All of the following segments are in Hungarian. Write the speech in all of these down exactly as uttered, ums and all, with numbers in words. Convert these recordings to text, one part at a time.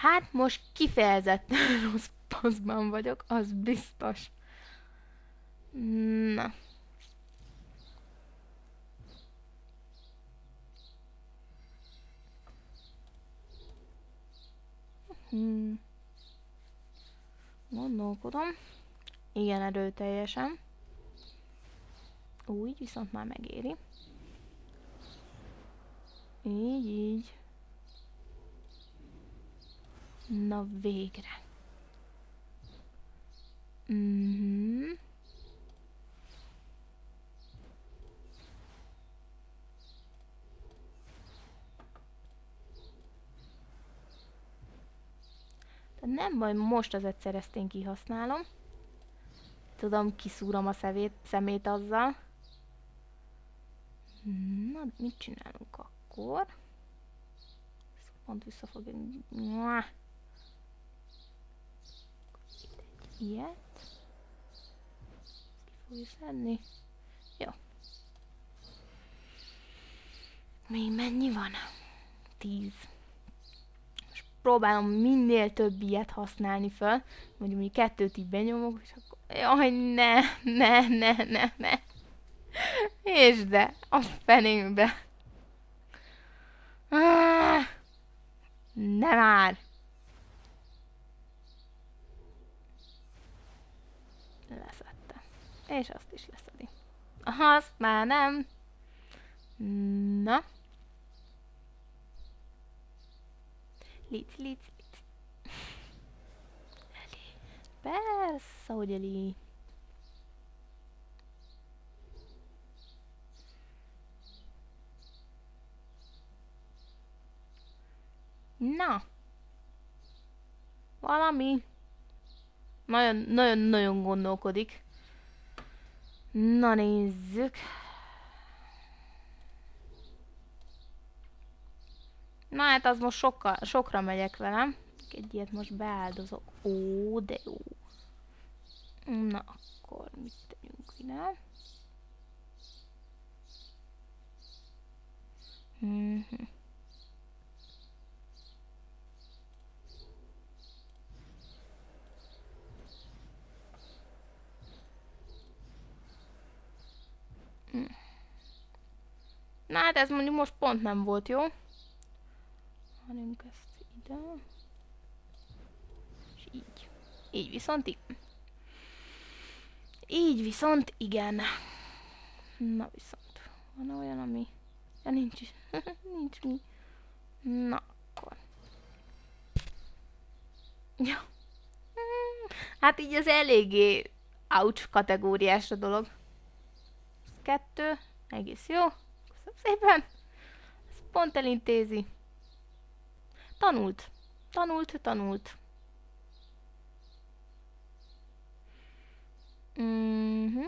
Hát most kifejezetten rossz paszban vagyok, az biztos. Na. Hmm. Gondolkodom. Igen, erőteljesen. Úgy, viszont már megéri. Így, így. Na végre. Mhm. Nem baj, most az egyszer ezt én kihasználom. Tudom, kiszúrom a szemét, szemét azzal. Na, mit csinálunk akkor? Ezt pont vissza fogja... Ilyet. Ezt ki fogja szedni. Jó. Még mennyi van? Tíz. Most próbálom minél több ilyet használni föl. Mondjuk, hogy kettőt így benyomok, és akkor... Jaj, ne, ne, ne, ne, ne. És de, a fenémbe. Ah, ne már. Leszette. És azt is leszedi. Aha, azt már nem. Na. Lic, lic, lic. Eli. Persze, hogy Eli. Na. Valami. Nagyon-nagyon gondolkodik. Na nézzük. Na hát az most sokkal, sokra megyek velem. Egy ilyet most beáldozok. Ó, de jó. Na akkor mit tegyünk ide? Mhm. Na hát ez mondjuk most pont nem volt jó. Hanem ezt ide. És így. Így viszont igen. Így viszont igen. Na viszont. Van olyan, ami... Ja, nincs is. Nincs mi. Na akkor. Ja. Hát így az eléggé ouch kategóriás a dolog. Ez kettő. Egész jó. Köszönöm szépen. Ez pont elintézi. Tanult. Tanult, tanult. Mhm.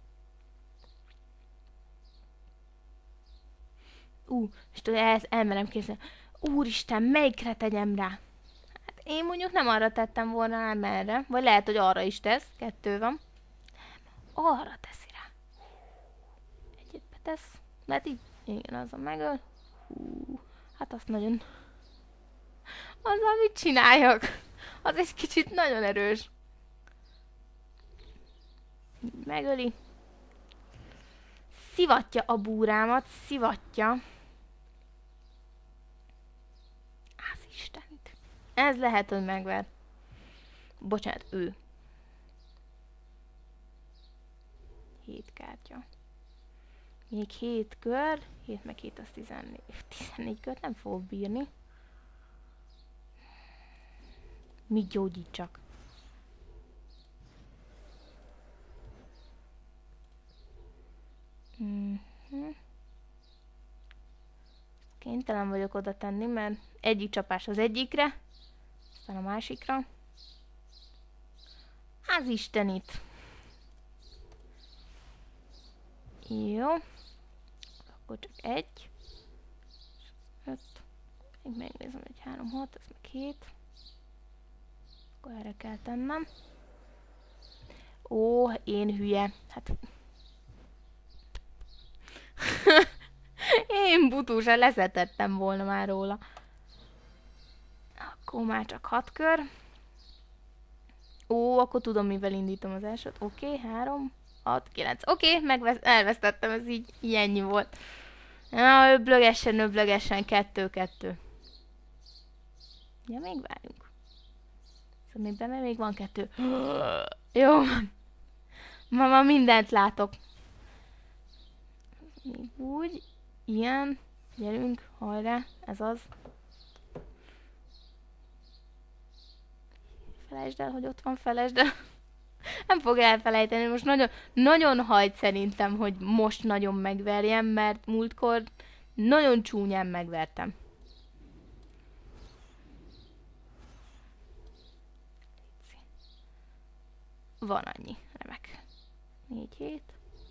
Ú, és tudod, el, elmerem készíteni. Úristen, melyikre tegyem rá? Hát én mondjuk nem arra tettem volna, nem erre. Vagy lehet, hogy arra is tesz. Kettő van. Nem, arra teszi rá. Egyet betesz. Lehet így. Igen, az a megöl. Hú, hát azt nagyon... Azzal mit csináljak? Az egy kicsit nagyon erős. Megöli. Szivatja a búrámat, szivatja. Az Istenit. Ez lehet, hogy megver. Bocsánat, ő. Hét kártya. Még hét kör. Hét meg hét az tizennégy. Tizennégy kört nem fogok bírni. Mit gyógyítsak? Mm-hmm. Kénytelen vagyok oda tenni, mert egyik csapás az egyikre, aztán a másikra. Az Istenit! Jó. Akkor csak egy. Öt. Még megnézem, egy három, hat, ez meg hét. Akkor erre kell tennem. Ó, én hülye. Hát... Én butúsan leszetettem volna már róla. Akkor már csak hat kör. Ó, akkor tudom, mivel indítom az elsőt. Oké, okay, három, hat, kilenc. Oké, okay, elvesztettem, ez így, így ennyi volt. Na, öblögesen, öblögesen, kettő, kettő. Ja, még várjunk. Szóval még benne még van kettő. Jó. Ma, ma mindent látok. Még úgy, ilyen. Gyerünk, hajrá, ez az. Felejtsd el, hogy ott van, felejtsd el. Nem fog elfelejteni, most nagyon, nagyon hajt szerintem, hogy most nagyon megverjem, mert múltkor nagyon csúnyán megvertem. Van annyi, remek. négy hét.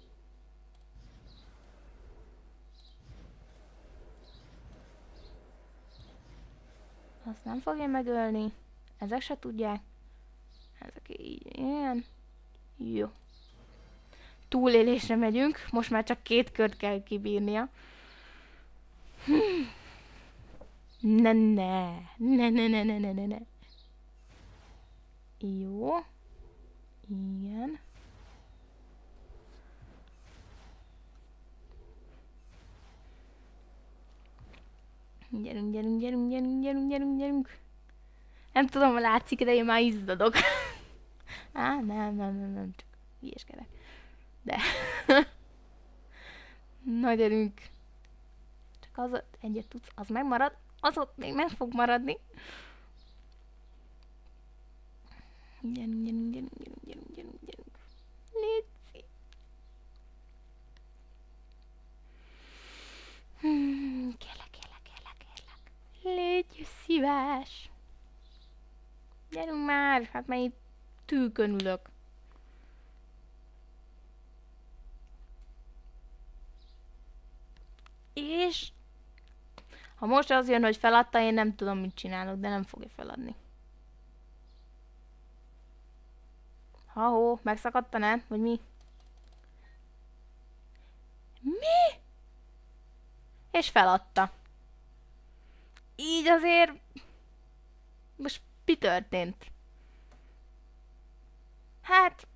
Azt nem fogja megölni. Ezek se tudják. Ezek így, ilyen. Jó. Túlélésre megyünk. Most már csak két kört kell kibírnia. Ne, ne. Ne, ne, ne, ne, ne, ne, ne. Jó. Igen. Gyerünk, gyerünk, gyerünk, gyerünk, gyerünk, gyerünk, gyerünk. Nem tudom, ha látszik, de én már izzadok. Á, nem, nem, nem, nem, csak hülyeskedek. De. Na, gyerünk. Csak az ott egyet tudsz, az megmarad, az ott még meg fog maradni. Gyerünk, gyerünk, gyerünk, gyerünk, gyerünk, gyerünk, gyerünk. Léci. Hmm, kérlek, kérlek, kérlek, kérlek. Légy szíves. Gyerünk már, hát már itt tűkön ülök. És ha most az jön, hogy feladta, én nem tudom, mit csinálok, de nem fogja feladni. Ha-hó, megszakadta, nem? Vagy mi? Mi? És feladta. Így azért... Most mi történt? Hát...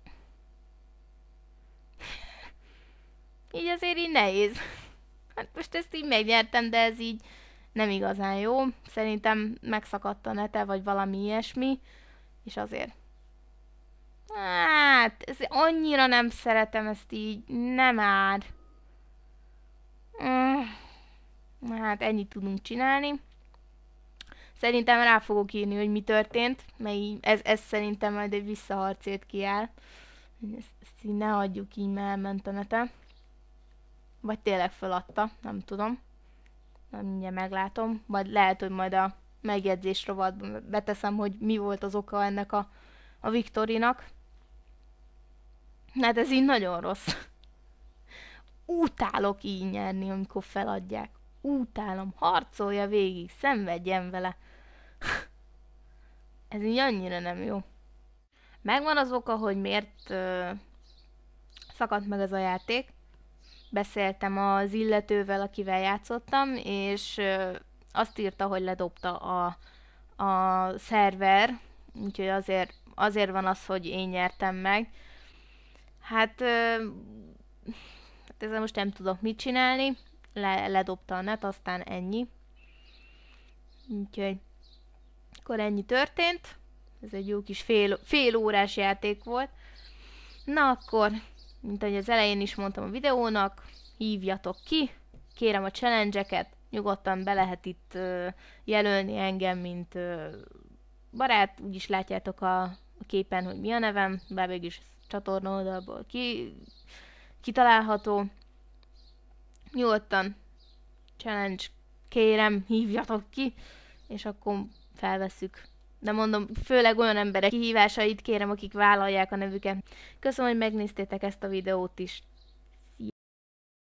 Így azért így nehéz. Hát most ezt így megnyertem, de ez így nem igazán jó. Szerintem megszakadt a nete, vagy valami ilyesmi. És azért... Hát, ez annyira nem szeretem ezt így. Nem ár. Hát ennyit tudunk csinálni. Szerintem rá fogok írni, hogy mi történt, mert így, ez, ez szerintem majd egy visszaharcért kiáll. Ezt, ezt így ne hagyjuk így, mert elment a nete. Vagy tényleg feladta, nem tudom. Nem mindjárt meglátom. Vagy lehet, hogy majd a megjegyzés rovatban beteszem, hogy mi volt az oka ennek a, a Viktorinak. Hát ez így nagyon rossz. Utálok így nyerni, amikor feladják. Utálom, harcolja végig, szenvedjen vele. Ez így annyira nem jó. Megvan az oka, hogy miért uh, szakadt meg ez a játék. Beszéltem az illetővel, akivel játszottam, és uh, azt írta, hogy ledobta a, a szerver, úgyhogy azért, azért van az, hogy én nyertem meg. Hát, uh, hát ezzel most nem tudok mit csinálni. Le, ledobta a net, aztán ennyi. Úgyhogy akkor ennyi történt. Ez egy jó kis fél, fél órás játék volt. Na akkor, mint ahogy az elején is mondtam a videónak, hívjatok ki, kérem a challenge-eket, nyugodtan be lehet itt uh, jelölni engem, mint uh, barát, úgyis látjátok a, a képen, hogy mi a nevem, bár végülis csatorna oldalból ki, kitalálható. Nyugodtan challenge, kérem, hívjatok ki, és akkor felvesszük. De mondom, főleg olyan emberek kihívásait kérem, akik vállalják a nevüket. Köszönöm, hogy megnéztétek ezt a videót is.